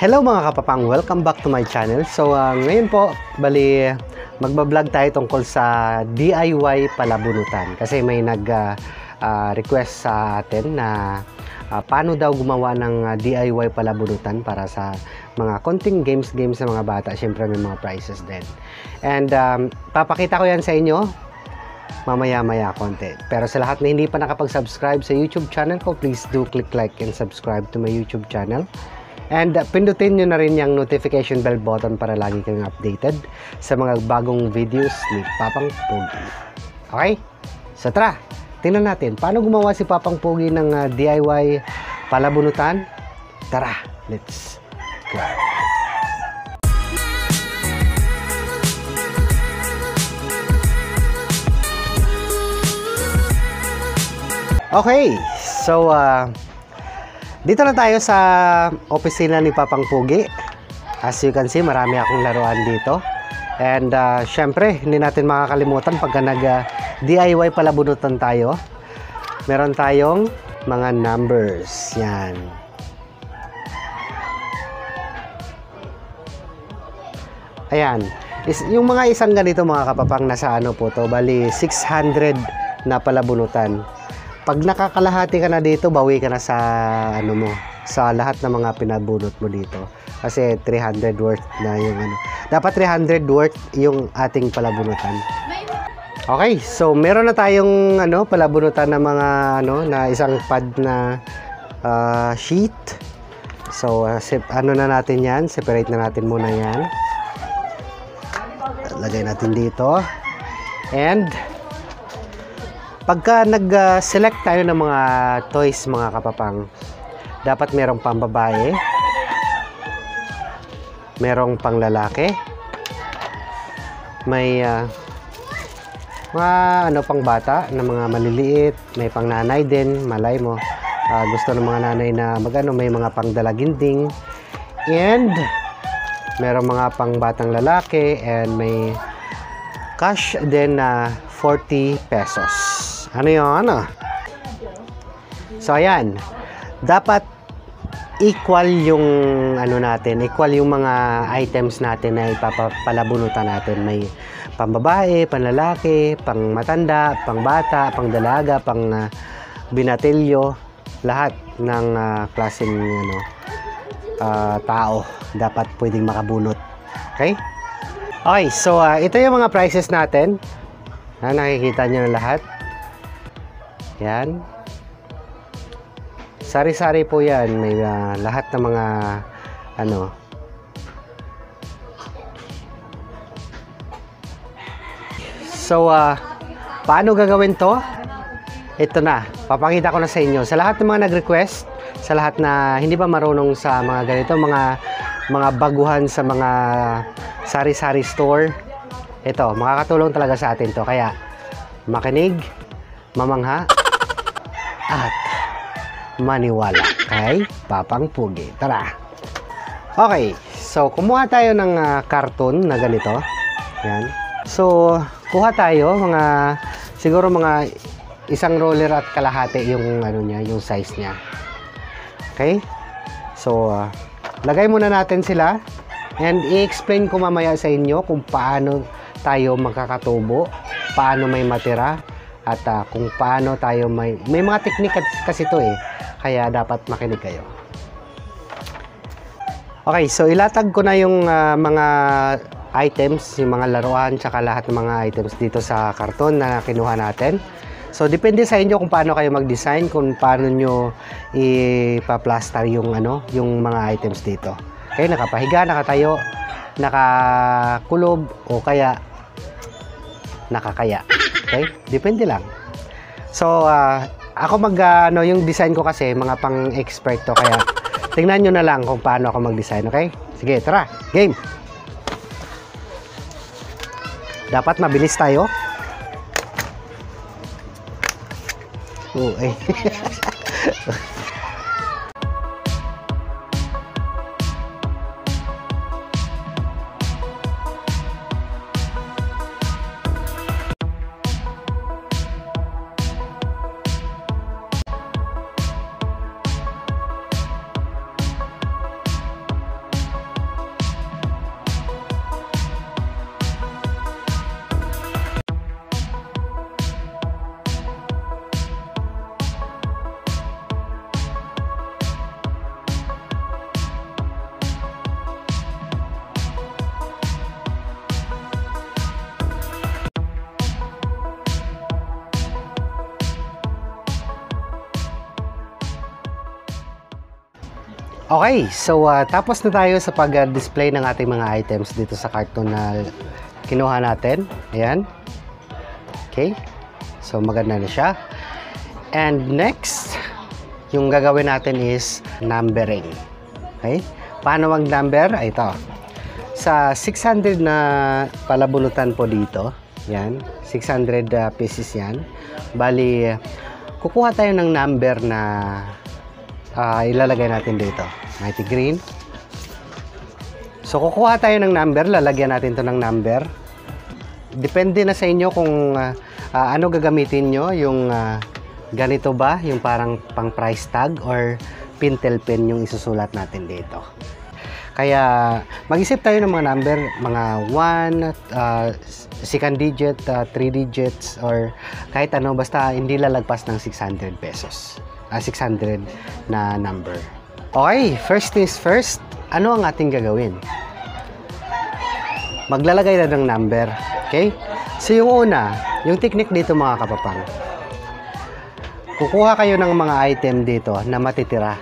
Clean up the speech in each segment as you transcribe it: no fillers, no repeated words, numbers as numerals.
Hello mga kapapang, welcome back to my channel. So ngayon po, bali magbablog tayo tungkol sa DIY palabunutan. Kasi may nag-request sa atin na paano daw gumawa ng DIY palabunutan para sa mga konting games sa mga bata. Siyempre may mga prizes din. And papakita ko yan sa inyo mamaya konti. Pero sa lahat na hindi pa nakapag-subscribe sa YouTube channel ko, please do click like and subscribe to my YouTube channel. And pindutin nyo na rin yung notification bell button para lagi kayong updated sa mga bagong videos ni Papang Pogi. Okay? So tara, tingnan natin paano gumawa si Papang Pogi ng DIY palabunutan. Tara, let's go! Okay, so dito na tayo sa opisina ni Papang Pogi. As you can see, marami akong laruan dito. And syempre, hindi natin makakalimutan pagka nag-DIY palabunutan tayo. Meron tayong mga numbers. Yan. Ayan. Yung mga isang ganito mga kapapang nasa ano po to, bali 600 na palabunutan. Pag nakakalahati ka na dito, bawi ka na sa ano mo, sa lahat ng mga pinabunot mo dito. Kasi 300 worth na yung ano. Dapat 300 worth yung ating palabunutan. Okay, so meron na tayong ano, palabunutan na mga ano, na isang pad na sheet. So ano na natin 'yan, separate na natin muna 'yan. Lagay natin dito. And pagka nag-select tayo ng mga toys mga kapapang, dapat merong pambabae, merong panglalaki, may mga ano pang bata na mga maliliit, may pang nanay din, malay mo. Gusto ng mga nanay na magano, may mga pang dalaginding, and merong mga pang batang lalaki, and may cash din na 40 pesos. Ano yun? So, ayan. Dapat equal yung ano natin, equal yung mga items natin na ipapalabunutan natin. May pambabae, panlalaki, pang matanda, pang bata, pang dalaga, pang binatilyo. Lahat ng klaseng ano, tao dapat pwedeng makabunot. Okay? Okay, so ito yung mga prices natin. Nakikita nyo na lahat. Yan. Sari-sari po yan. May lahat ng mga ano. So, paano gagawin to? Ito na. Papakita ko na sa inyo. Sa lahat ng mga nag-request, sa lahat na hindi pa marunong sa mga ganito, mga baguhan sa mga sari-sari store, ito, makakatulong talaga sa atin to. Kaya, makinig, mamangha, at maniwala kay Papang Pogi. Tara! Okay, so kumuha tayo ng karton na ganito. Yan. So, kuha tayo siguro mga isang roller at kalahati yung ano niya, yung size niya. Okay? So, lagay muna natin sila and i-explain ko mamaya sa inyo kung paano tayo magkakatubo, paano may matira, at kung paano tayo may mga teknik kasi to kaya dapat makinig kayo. Okay, so ilatag ko na yung mga items, yung mga laruan, tsaka lahat ng mga items dito sa karton na kinuha natin. So depende sa inyo kung paano kayo mag-design, kung paano nyo ipa-plaster yung ano, yung mga items dito. Okay, nakapahiga, nakatayo, nakakulob, o kaya nakakaya. Okay? Depende lang. So, ako yung design ko kasi, mga pang-expert to. Kaya, tingnan nyo na lang kung paano ako mag-design. Okay? Sige, tara. Game! Dapat mabilis tayo. Okay, so tapos na tayo sa pag-display ng ating mga items dito sa carton na kinuha natin. Ayan. Okay. So maganda na siya. And next, yung gagawin natin is numbering. Okay? Paano mag-number? Ito. Sa 600 na palabunutan po dito, yan, 600 pieces yan. Bali, kukuha tayo ng number na ilalagay natin dito. Mighty green. So, kukuha tayo ng number, lalagyan natin to ng number. Depende na sa inyo kung ano gagamitin nyo, yung ganito ba, yung parang pang price tag or pintel pen yung isusulat natin dito. Kaya mag-isip tayo ng mga number, mga 1, second digit, 3 digits, or kahit ano, basta hindi lalagpas ng 600 pesos. 600 na number. Okay, first things first, ano ang ating gagawin? Maglalagay na ng number. Okay? So yung una, yung technique dito mga kapapang, kukuha kayo ng mga item dito na matitira.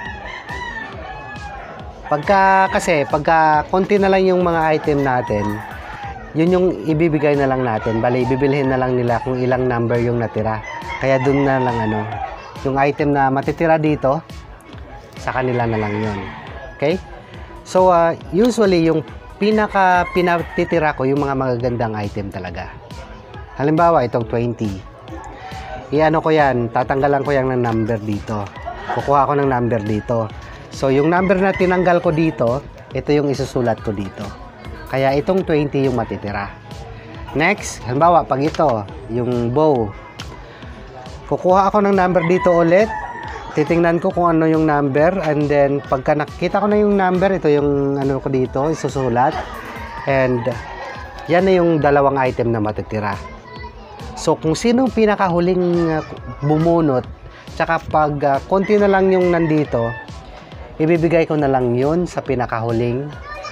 Pagka konti na lang yung mga item natin, yun yung ibibigay na lang natin. Bali, ibibilhin na lang nila kung ilang number yung natira. Kaya dun na lang yung item na matitira dito, sa kanila na lang yun. Okay? So, usually, yung pinatitira ko, yung mga magagandang item talaga. Halimbawa, itong 20. Iano ko yan, tatanggalan ko yan ng number dito. Kukuha ko ng number dito. So, yung number na tinanggal ko dito, ito yung isusulat ko dito. Kaya itong 20 yung matitira. Next, halimbawa, pag ito, yung bow. Kukuha ako ng number dito ulit. Titingnan ko kung ano yung number. And then, pagka nakita ko na yung number, ito yung ano ko dito, isusulat. And, yan na yung dalawang item na matitira. So, kung sino pinakahuling bumunot, tsaka pag konti na lang yung nandito, ibibigay ko na lang yun sa pinakahuling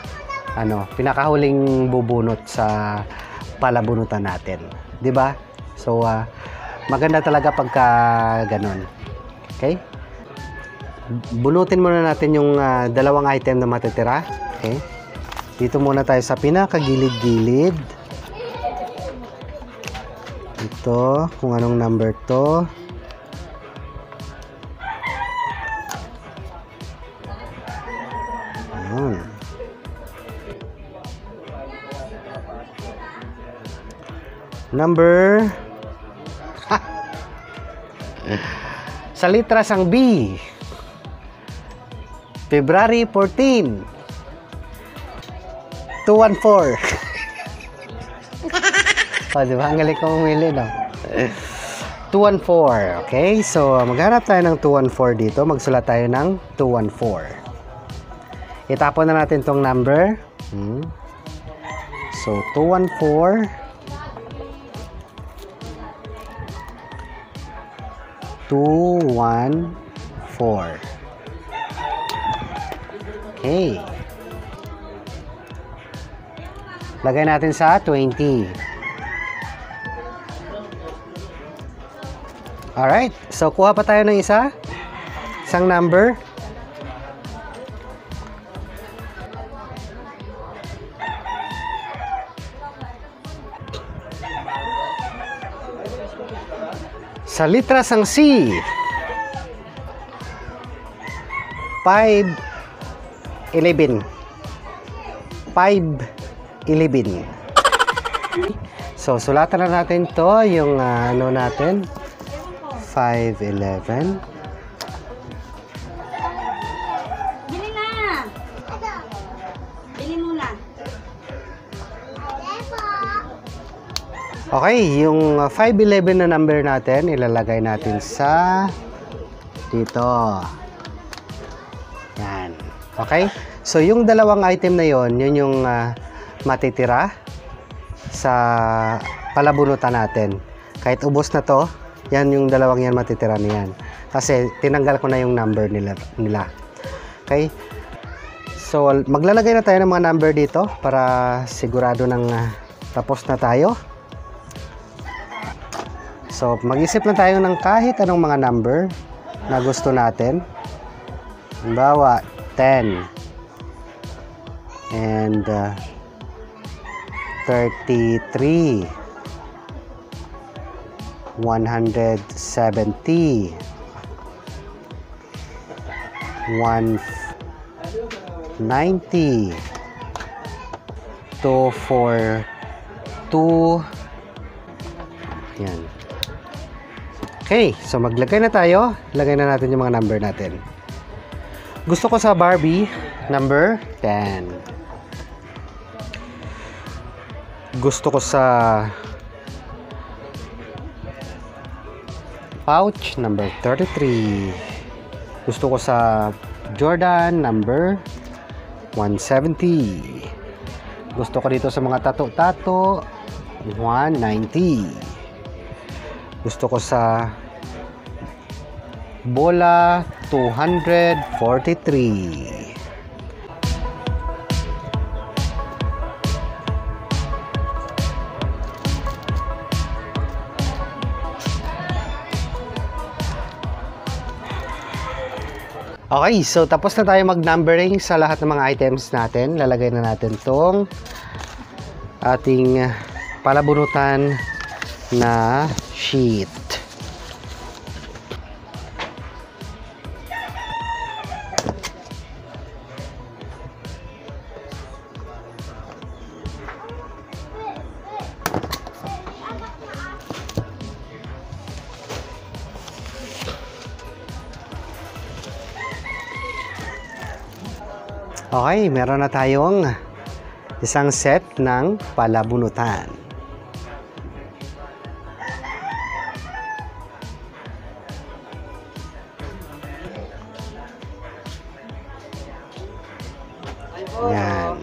bubunot sa palabunutan natin. 'Di ba? So, maganda talaga pagka ganun. Okay? Bunutin muna natin yung dalawang item na matitira. Okay? Dito muna tayo sa pinakagilid-gilid. Ito, kung anong number to. Ayan. Number sa litras ang B. February 14. 214. O, diba? Ang galing ko umili, no? 214. Okay? So, maghanap tayo ng 214 dito. Magsulat tayo ng 214. Itapon na natin tong number. So, 214. 214. Okay. Lagay natin sa 20. Alright. So, kuha pa tayo ng isang number. Sa litras ang C. 511. 511. So, sulatan na natin to yung ano natin. 511. Bili na! Bili muna. Okay, yung 511 na number natin, ilalagay natin sa dito. Yan. Okay? So, yung dalawang item na yon, yun yung matitira sa palabunutan natin. Kahit ubos na to, yan yung dalawang yan matitira niyan. Kasi tinanggal ko na yung number nila. Okay? So, maglalagay na tayo ng mga number dito para sigurado ng tapos na tayo. So, mag-isip lang tayo ng kahit anong mga number na gusto natin. Halimbawa, 10 and 33 170 190 242. Yan. Okay, so maglagay na tayo. Lagay na natin yung mga number natin. Gusto ko sa Barbie, number 10. Gusto ko sa pouch, number 33. Gusto ko sa Jordan, number 170. Gusto ko dito sa mga tato-tato, 190. Gusto ko sa bola, 243. Okay, so tapos na tayo mag-numbering sa lahat ng mga items natin. Lalagay na natin tong ating palabunutan na sheet. Okay, meron na tayong isang set ng palabunutan. Yan.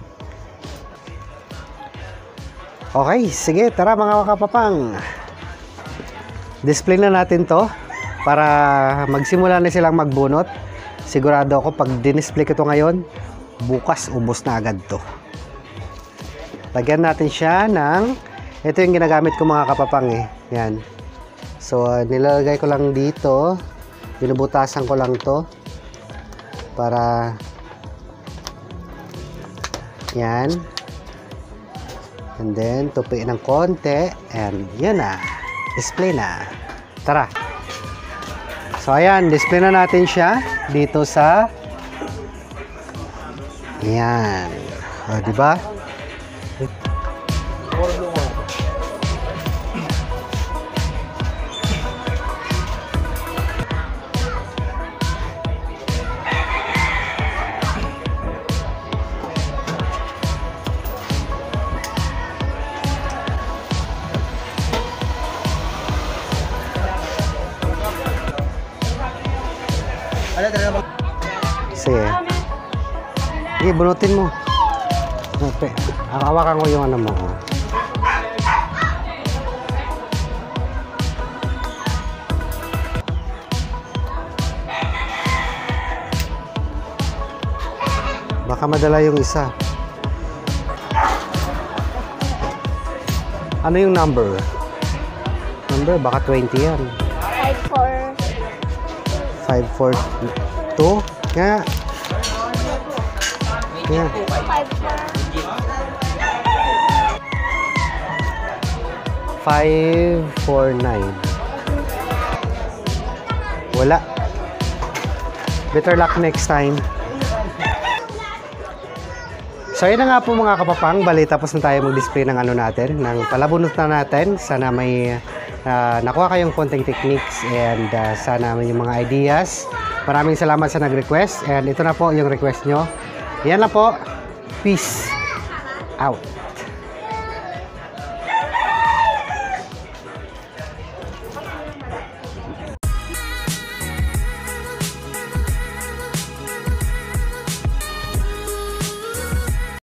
Okay, sige, tara mga kapapang. Display na natin to para magsimula na silang magbunot. Sigurado ako pag dinisplay ko to ngayon, bukas ubos na agad to. Lagyan natin siya ng, ito yung ginagamit ko mga kapapang eh. Yan. So nilalagay ko lang dito, binubutasan ko lang to para yan. And then tupiin ng konti and yan na. Display na. Tara. So ayan, display na natin siya dito sa ayan. O, di ba? Sige. Sige, bunutin mo. Okay. Hawakan ko yung ano mo. Baka madala yung isa. Ano yung number? Number, baka 20 yan. 542. Nga. Nga. 549. Wala. Better luck next time. So yun na nga po mga kapapang, bali tapos na tayo mag-display ng ano natin, ng palabunot na natin. Sana may nakuha kayong konting techniques and sana may yung mga ideas. Maraming salamat sa nag-request and ito na po yung request nyo. Yan na po. Peace out.